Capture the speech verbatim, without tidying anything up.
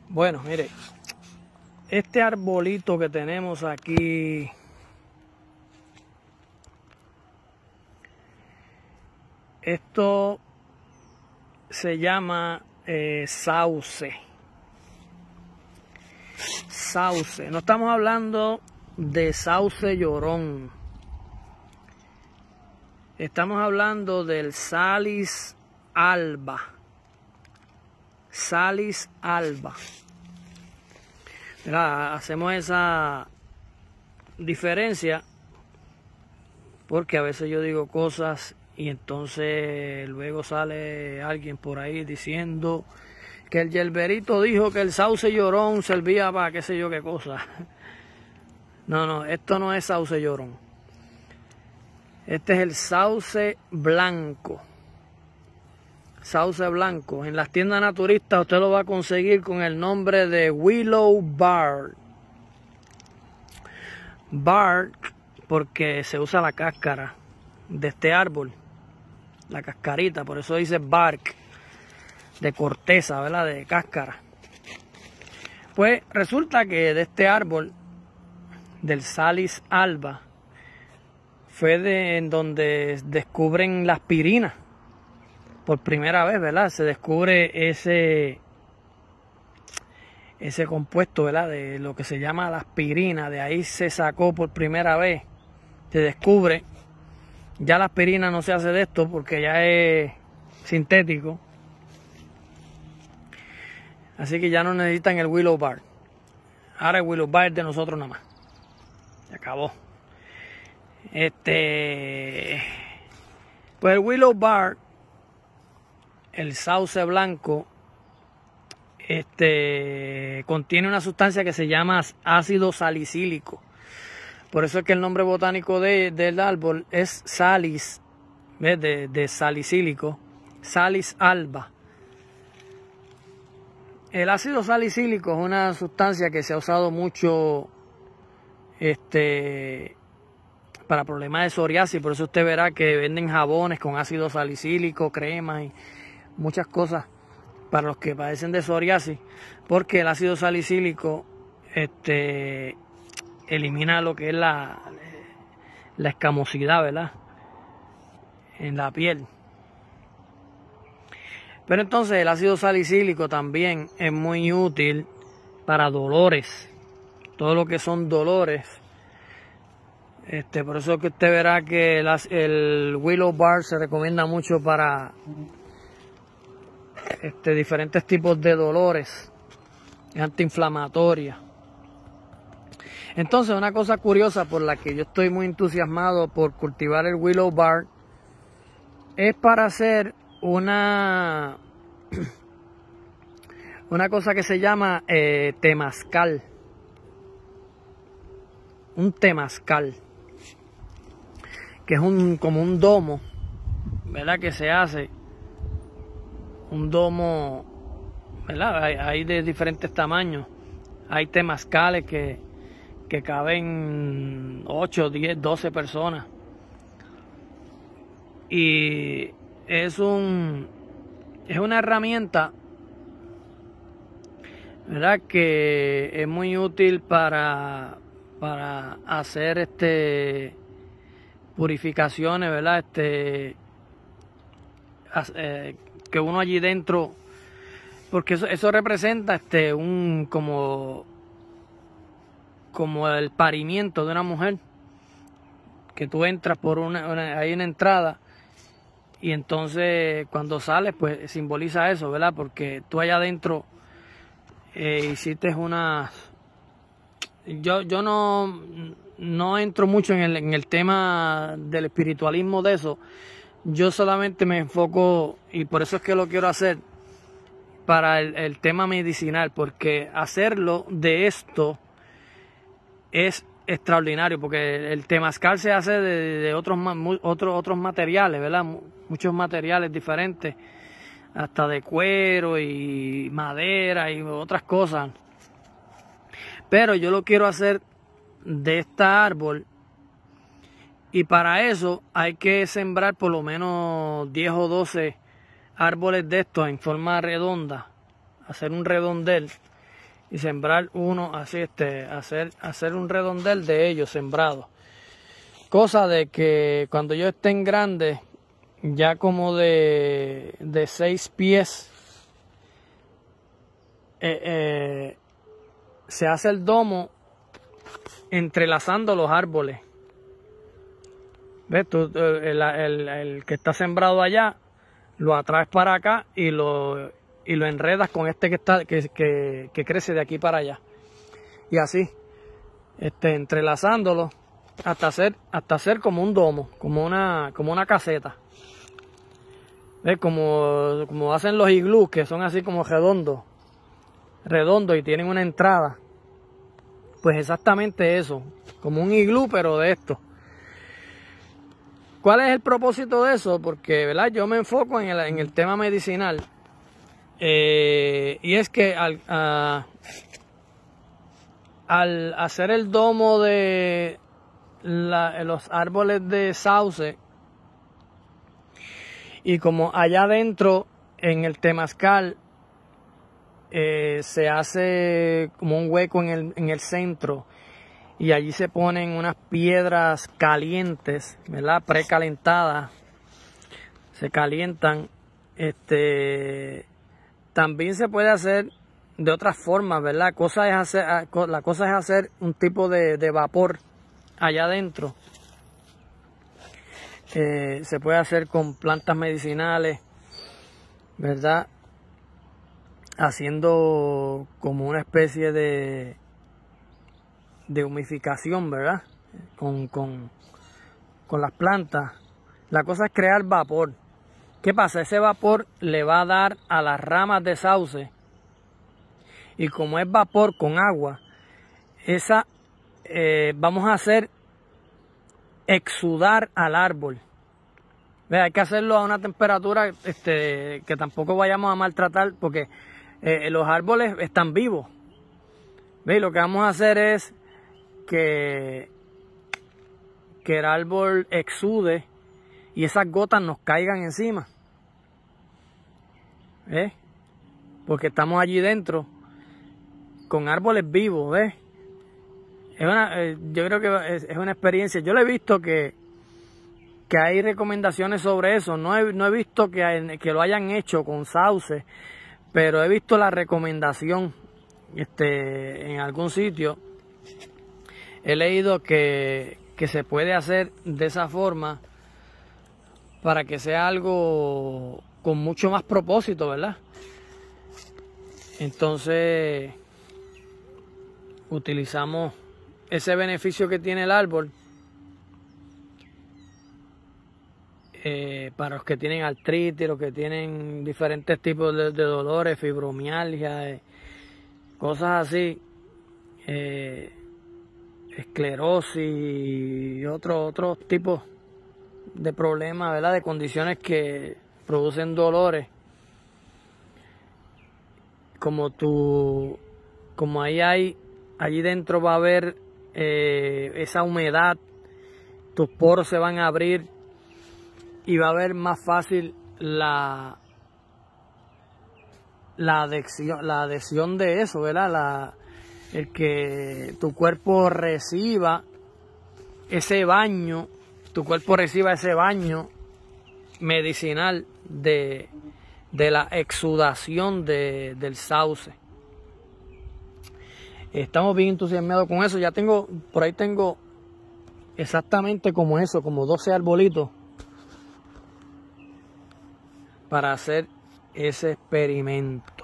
Bueno, mire, este arbolito que tenemos aquí, esto se llama eh, sauce. Sauce. No estamos hablando de sauce llorón. Estamos hablando del Salix alba. Salix alba. Mira, hacemos esa diferencia porque a veces yo digo cosas y entonces luego sale alguien por ahí diciendo que el yerberito dijo que el sauce llorón servía para qué sé yo qué cosa. No, no, esto no es sauce llorón. Este es el sauce blanco. Sauce blanco. En las tiendas naturistas usted lo va a conseguir con el nombre de Willow Bark. Bark porque se usa la cáscara de este árbol. La cascarita, por eso dice bark. De corteza, ¿verdad? De cáscara. Pues resulta que de este árbol, del Salix alba, fue de, en donde descubren la aspirina. Por primera vez, ¿verdad? Se descubre ese, ese compuesto, ¿verdad? De lo que se llama la aspirina. De ahí se sacó por primera vez. Se descubre. Ya la aspirina no se hace de esto porque ya es sintético. Así que ya no necesitan el Willow Bark. Ahora el Willow Bark es de nosotros nada más. Se acabó. Este. Pues el Willow Bark, el sauce blanco, este, contiene una sustancia que se llama ácido salicílico. Por eso es que el nombre botánico de, del árbol es Salix, ¿ves? De, de salicílico, Salix alba. El ácido salicílico es una sustancia que se ha usado mucho este, para problemas de psoriasis. Por eso usted verá que venden jabones con ácido salicílico, cremas y muchas cosas para los que padecen de psoriasis, porque el ácido salicílico este, elimina lo que es la, la escamosidad, ¿verdad? En la piel. Pero entonces el ácido salicílico también es muy útil para dolores, todo lo que son dolores. Este, por eso que usted verá que el, el Willow Bark se recomienda mucho para Este, diferentes tipos de dolores, es antiinflamatoria. Entonces, una cosa curiosa por la que yo estoy muy entusiasmado por cultivar el Willow Bark es para hacer una una cosa que se llama eh, temazcal. Un temazcal, que es un como un domo, ¿verdad? Que se hace un domo, ¿verdad? Hay, hay de diferentes tamaños. Hay temazcales que, que caben ocho, diez, doce personas. Y es un es una herramienta, ¿verdad? Que es muy útil para, para hacer este purificaciones, ¿verdad? Este eh, que uno allí dentro, porque eso, eso representa este un como como el parimiento de una mujer, que tú entras por una, una hay una entrada y entonces cuando sales pues simboliza eso, ¿verdad? Porque tú allá adentro eh, hiciste unas yo yo no no entro mucho en el, en el tema del espiritualismo de eso. Yo solamente me enfoco, y por eso es que lo quiero hacer, para el, el tema medicinal, porque hacerlo de esto es extraordinario, porque el temazcal se hace de, de otros, otros, otros materiales, ¿verdad? Muchos materiales diferentes, hasta de cuero y madera y otras cosas. Pero yo lo quiero hacer de este árbol. Y para eso hay que sembrar por lo menos diez o doce árboles de estos en forma redonda. Hacer un redondel. y sembrar uno así, este, hacer, hacer un redondel de ellos sembrados. Cosa de que cuando ellos estén grandes, ya como de, de seis pies, eh, eh, se hace el domo entrelazando los árboles. ¿Ves? Tú, el, el, el que está sembrado allá, lo atraes para acá y lo, y lo enredas con este que, está, que, que, que crece de aquí para allá. Y así, este, entrelazándolo hasta hacer, hasta hacer como un domo, como una, como una caseta. ¿Ves? Como, como hacen los iglús, que son así como redondos, redondos y tienen una entrada. Pues exactamente eso, como un iglú, pero de esto. ¿Cuál es el propósito de eso? Porque, ¿verdad?, yo me enfoco en el, en el tema medicinal. Eh, y es que al, a, al hacer el domo de la, los árboles de sauce, y como allá adentro en el temazcal eh, se hace como un hueco en el, en el centro, y allí se ponen unas piedras calientes, ¿verdad?, precalentadas, se calientan. Este, también se puede hacer de otras formas, ¿verdad? La cosa es hacer, la cosa es hacer un tipo de, de vapor allá adentro. Eh, se puede hacer con plantas medicinales, ¿verdad? Haciendo como una especie de de humificación, ¿verdad? Con, con, con las plantas. La cosa es crear vapor. ¿Qué pasa? Ese vapor le va a dar a las ramas de sauce, y como es vapor con agua, esa eh, vamos a hacer exudar al árbol. ¿Ve? Hay que hacerlo a una temperatura este, que tampoco vayamos a maltratar, porque eh, los árboles están vivos. ¿Ve? Lo que vamos a hacer es que, que el árbol exude y esas gotas nos caigan encima. ¿Ves? Porque estamos allí dentro con árboles vivos, ¿ves? Es una, eh, yo creo que es, es una experiencia. Yo le he visto que, que hay recomendaciones sobre eso. No he, no he visto que, hay, que lo hayan hecho con sauce, pero he visto la recomendación este, en algún sitio. He leído que, que se puede hacer de esa forma para que sea algo con mucho más propósito, ¿verdad? Entonces, utilizamos ese beneficio que tiene el árbol eh, para los que tienen artritis, los que tienen diferentes tipos de, de dolores, fibromialgia, eh, cosas así. Eh, esclerosis y otros otros tipos de problemas, ¿verdad?, de condiciones que producen dolores. Como tú, como ahí hay, allí dentro va a haber eh, esa humedad, tus poros se van a abrir y va a haber más fácil la la adhesión, la adhesión de eso, ¿verdad? La el que tu cuerpo reciba ese baño, tu cuerpo reciba ese baño medicinal de, de la exudación de, del sauce. Estamos bien entusiasmados con eso. Ya tengo, por ahí tengo exactamente como eso, como doce arbolitos para hacer ese experimento.